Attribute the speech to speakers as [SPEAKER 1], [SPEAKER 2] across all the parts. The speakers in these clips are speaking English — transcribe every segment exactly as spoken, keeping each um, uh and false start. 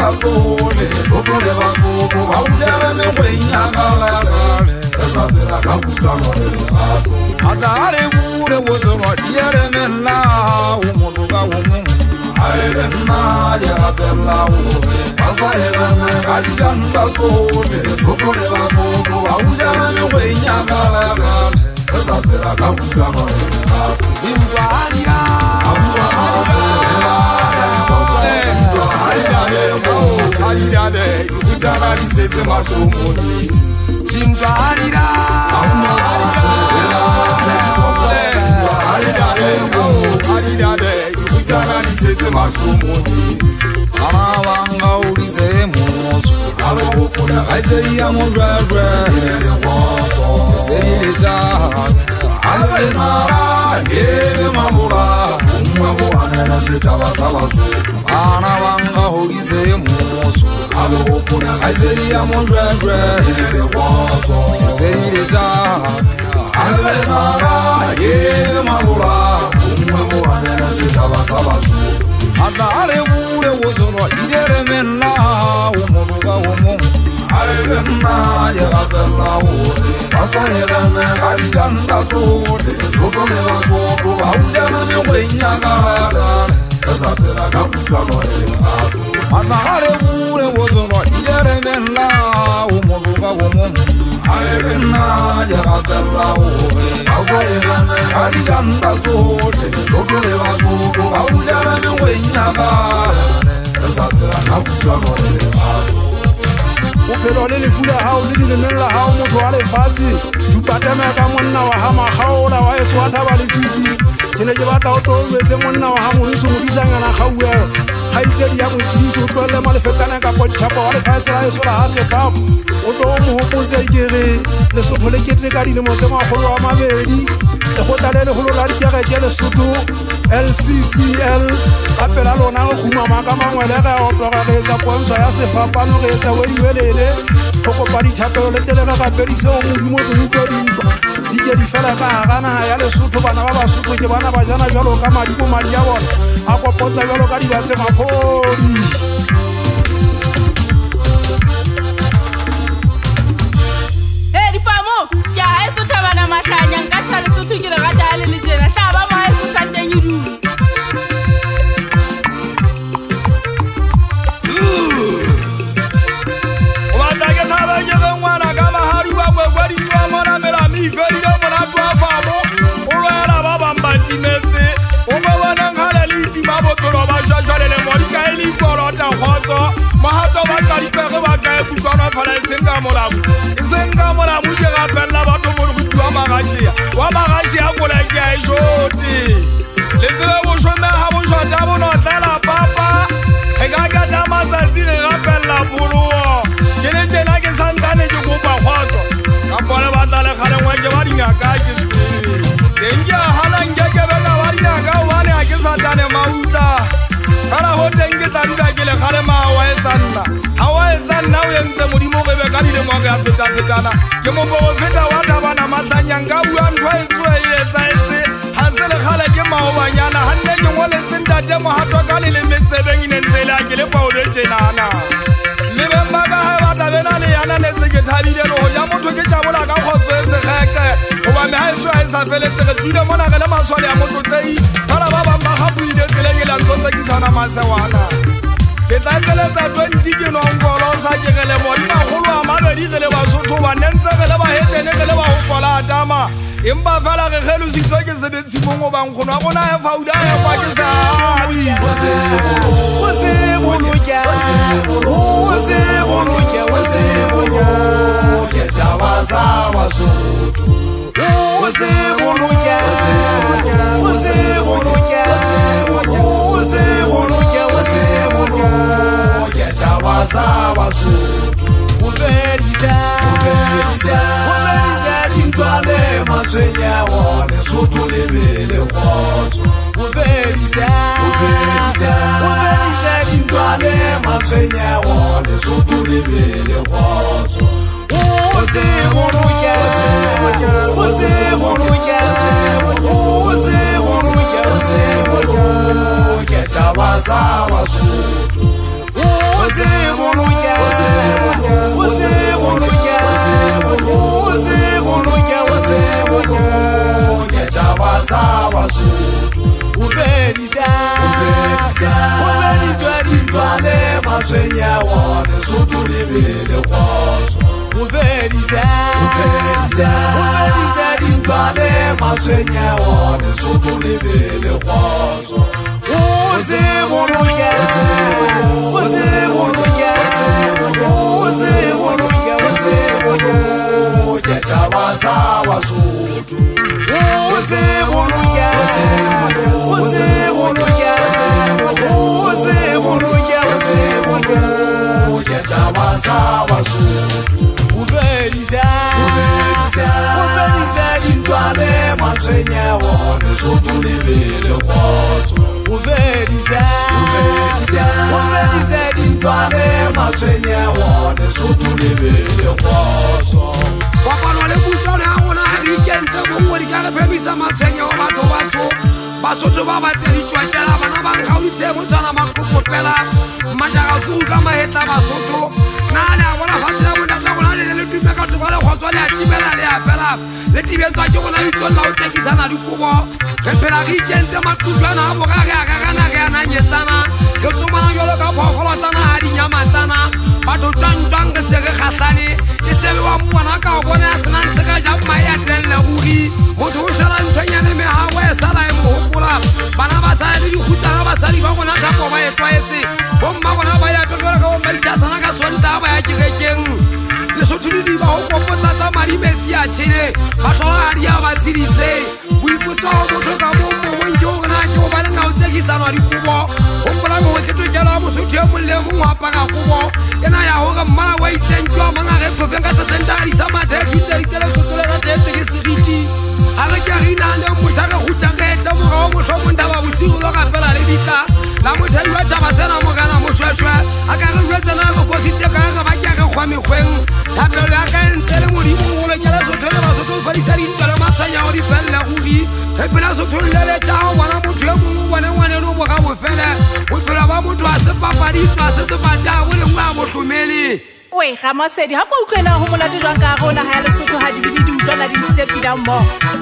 [SPEAKER 1] tole Bokole bakuku Audere me wenya galagale Esabela kakutano elato Adare ure wodoro Diere me la Umuduga umu Aere na Diera bella ure Azaere me Kaliganda tole Bokole bakuku Audere me wenya galagale Esabela kakutano elato Imba adira Amua adira Ayidade, uzana lisese matomoni Imbarira Ayidade, uzana lisese matomoni Amawanga ulize moso Alokuna Aizeri ya monjwe Ezeri leja Alwe mara Yeve mamura Umwe mwana Zitaba sabasu Ana wanga ulize moso Alokuna Aizeri ya monjwe Ezeri leja Alwe mara Yeve mamura Umwe mwana Zitaba sabasu Adare ure wozoro idere menla umuruga umu Aire na yagabela ure Akayela na kaliganda tole Zotole wa zoto Audana me wenya galagale Esabela kakutano elato Adare ure wozoro idere menla umuruga umu Aire na yagabela ure Akayela na kaliganda tole Zotole wa zoto Audana me wenya galagale Esabela kakutano elato Upelo le fula hao le le mela hao motho wa le fatsi du patama ka monna wa ha magaola wa eswata ba le tiki tene ke batla o tobetse monna wa ha monso mo disanga na gaue ha itse ya mo siso tlo le male fetana ka potchapa wa le fatsi la eso la ha se fa o to mo hopose kere le sotho le ketle ka dile mo tse ma golo wa mabedi le go tla le golo la dikere ke le sotho L C C L apela lona go khuma ka mangwele ga o tloga re tsa pontsha ya sefapano re tsa wediwelele go kopa dithapelo le tele ga periso mo dimo go go dintso di ke di fela ka gana ya le sotho bana ba ba sotho ke bana ba jana jalo ka madi mo madi ya bona a go potsa jalo ka di ba se maphodi
[SPEAKER 2] Hey di famo ya ha eso thabana mahlanya nka tla le sotho ke le rata le le jena tla ba ma eso santeng yidu
[SPEAKER 1] Mahato bakari pere bakae bukana fala isenga molamu isenga molamu je rapella batho mo go twa magashi wa magashi a kola ke a joti le tsebe bo shona ha bo shota bo no tlela papa e ga ga da matsatsi re rapella boluo ke le tsena ke santane ke go pa khotso ka pole ba tla le khale ngwa ke ba dinga ka ke ke nja hala nge ke ba ga ba dinga ka wane a ke santane mautla Kala hote nge tanda ke le khale ma wa esanna hawa esanna o yentse modimo ge be ka dile mo ga feta fetana ke mo bo feta wa ta bana matlanya nga bua ntwa e tswe e tsa etse ha se le khale ke ma o banyana hanne ke ngole tsinda te mo hatwa ka le metsebe ngine ntsela ke le pa o le tjenana le be mbaga ha ba ta bena le yana ne tse ke thabile lo ja motho ke tjabola ka khotso e se kheke o ba me ha e tswa e sa fele tse ke tsile mona ga le maswale ya motho tsei kala ba ba ba ga buile tsele ke la ntse ke sana masewana ke tla tseletsa twenty ke no ngolo sa ke gele bodi ba golo a mabedi gele ba sotho ba nentse gele ba hetene gele ba ho fola atama empa fela ge gelo se tswe ke sebetsi mongo ba nkgono a gona e fauda ya kwa ke sa wo se wo se boloka wo se boloka wo se boloka ke taba za wa sotho wo se boloka wo se boloka wo se boloka wo se boloka ke taba za wa sotho wo verisa wo verisa wo verisa dintwane matswenya wone sotho le bele khotso wo verisa wo verisa wo verisa dintwane matswenya wone sotho le bele khotso wo se boloka wo se boloka wo se boloka wo se boloka ke taba za wa sotho
[SPEAKER 3] Basotho ba bateri tshwetela bana ba nkgauditse motsana makopopela majaga tsuka mahetla basotho na le a bona fatsela bonatla gona le le tume ka tsoba le khotswa le a tibela le a pela le tibetswa ke gona itsolla o tsekisana dikobo re phela re ikentse matutwana a bogage a gagana ge a nanyetsana ke tsomana jalo ka phogolotsana a dinyamatsana batho tšwantšwang ke se re kgatlhane ke sebe wa mbona ka o bona a senang se ka ja mae a telele ruri motho o šala nthonyane mehago e sala e mogopola bana ba sala le dikhutsana basadi ba gona thapo ba e tlwaetse bomma bona ba ya pegela ka bomma ditasana ka sonta ba ya kerekeng lesotho le diba go kopotsa tsa madi metsi a tšhele ba tlhola gadi a ba tshedise boipotsa go motho ka mommomong ke go na ke go ba le ngao tsekisanwa dikobo gopola mongwe ke tokelo wa mosotho yo mole mongwe apaka kobo ke na ya gore mmala wa itseng ke wa mona ge tlhofeng ka setsentarisa mathe tuteritse lesotho le ratete ke seriti ga re ke re inane motho a re gutlang ge etle moga o motlho montaba bosigo lo gapela le ditla la mothai wa tšhaba sena mogana mošwešwe a ka re jwetsena re fositse ka ge ba ke re kgwa mekgweng thapelo ya ka entse le modimo golo ke lesotho le basotho o fadisa dintwa le matshwanya go di felele ruri phepela sothong le letšago bona motho yo mongwe o bone ngwaneno o boga bofele bophelo ba motho a se papaditswa se se patabo lengwe a bohlomele
[SPEAKER 2] Oi, Ramosedi, ha kwa utlwena ho monate jwang ka rona ha ya Lesotho ha di bidi di utlwana di ntse pila mmoho.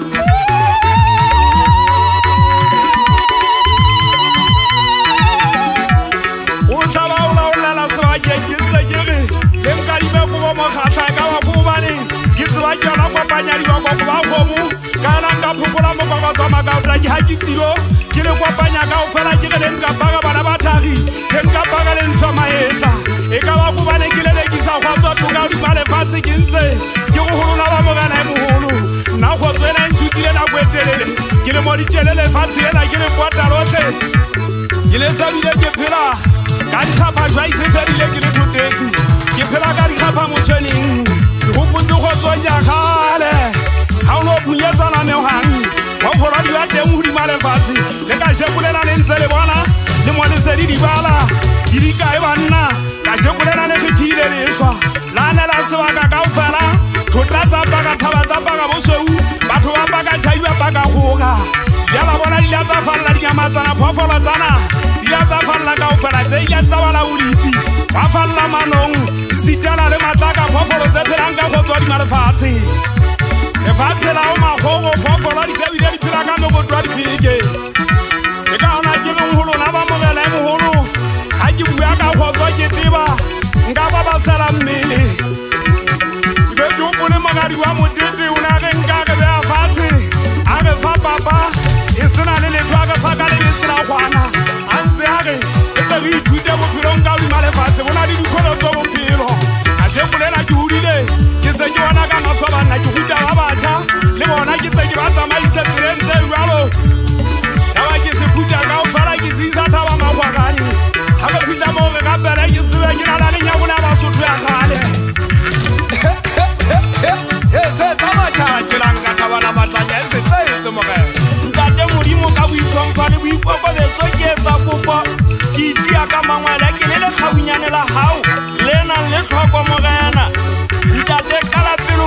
[SPEAKER 1] O tlaba o laola la sebakeng ke ntse ke re le nkadime kobo mokgatla ka wa bobane ke tseba ke yona kopanya dibakoko ba kgomo ka ela nka phokola mokokotwa makaotla ke ha ke tilo ke le kopanya ka o fela ke re le nka baga bana ba thagi ke nka baga le ntshwa maetla e ka ba bobane ke lelekisa kgwatswa toka dima lefatshe ke ntse ke go golola ba mogana e mogolo nna kgotso ena e ntshutile nako e telele ke le mo ditele lefatshe ela ke le potarotlhe ke le sabile ke phela ka dikgapha jwa isefedile ke le thoteng ke phela ka dikgapha motšheneng go potse kgotsong ya kgale ga o no phunyetsana megang wa kgolwa di ya teng godima lefatshe le ka shekolela le ntse le bona le mo le tse di dibala di dikae banna ka shekolela le kgethile leswa la nela sebaka ka o fela thota tsa baka thaba tsa baka bosweu batho ba baka tšhai ba baka goga jala bona di la tsa falela dinyamatsana phofolo tsana di la tsa falela ka o fela tse ya tsa bala odipi ba falela manong sitela le matlaka phofolo tse phelang ka kgotswa di malefatshe lefatshe la o magogo phofolo di sebile di phela ka mekotwa dipeke ke ka ona ke mengolo na ba mogela e mogolo ga ke bua ka kgotswa ke tseba nka ba ba sela mmele be ke opole mogadi wa motete o na ge nka ge beya fatshe a ge fa papa e sena le letho a ge fa ka le le sena gwana a ntse a ge e tle re ithute bophelong ka dima lefatshe go na le dikgolo tso bophelo a shekolela ke hodile ke se ke bona ka matlho banna ke huta ba batšha le bona ke tse ke ba tsamaise tseleng tse jalo taba ke se phutša ka o fela ke se isa thaba magwakane ga ke phutša mo ge gapele ke tsebe ke na la lenyabona basotho ya kgale tse tsa batšhagatšelang ka tlhabana matlanya e setseetse mogela ntate modimo ka boitlhompha le boikokobetso ke etsa kopo ke itia ka mangwele ke le lekgaunyane la gago le nang le tlhoko mogena ntate ka lapelo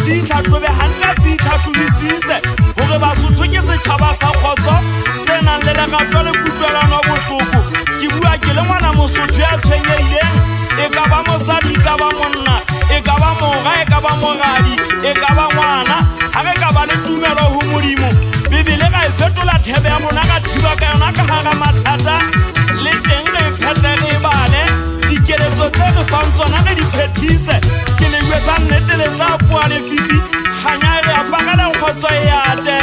[SPEAKER 1] se itlhatlhobe hantle se itlhatlhobisise gore Basotho ke setšhaba sa kgotso se nang le lerato le kutlwelano bohloko. Ke bua ke le ngwana Mosotho ya tshwenyeileng, e ka ba mosadi e ka ba monna, e ka ba moga e ka ba mogadi e ka ba ngwana, ga re ka ba le tumelo ho Modimo Bibele ga e fetola thebe ya rona ka thiba ka yona ka gara mathata le teng re phete re bale dikeletso tse re fang tsona re di phethise. Ke le buetsa nnete le tla bua le fifi ganya re apagela kgotso e ate.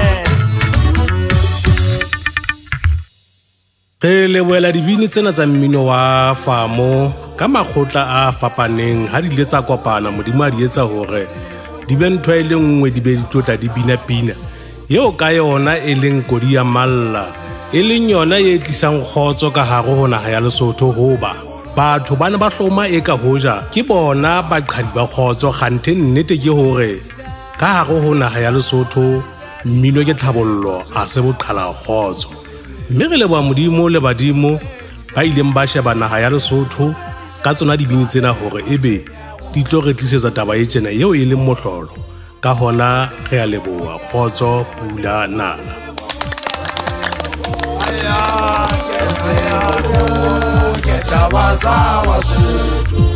[SPEAKER 4] Re leboela dibini tsena tsa mmino wa Famo ka makgotla a fapaneng ha di le tsa kopana Modimo a di etsa hore di be ntho e le nngwe di be di tlotla di bina pina yeo ka yona e leng kodi ya malla e leng yona e tlisang kgotso ka hare ho naha ya Lesotho. Hoba batho ba ne ba hloma e ka hoja ke bona baqhadi ba kgotso. Kganthe nnete ke hore ka hare ho naha ya Lesotho mmino ke tlhabollo a se boqhala kgotso. Mme re leboha Modimo le badimo ba ileng ba sheba naha ya Lesotho ka tsona dibini tsena hore ebe di tlo re tlisetsa taba e tjena eo e leng mohlolo. Ka hona re a leboha kgotso pula nana.
[SPEAKER 1] Ke tsa wa Basotho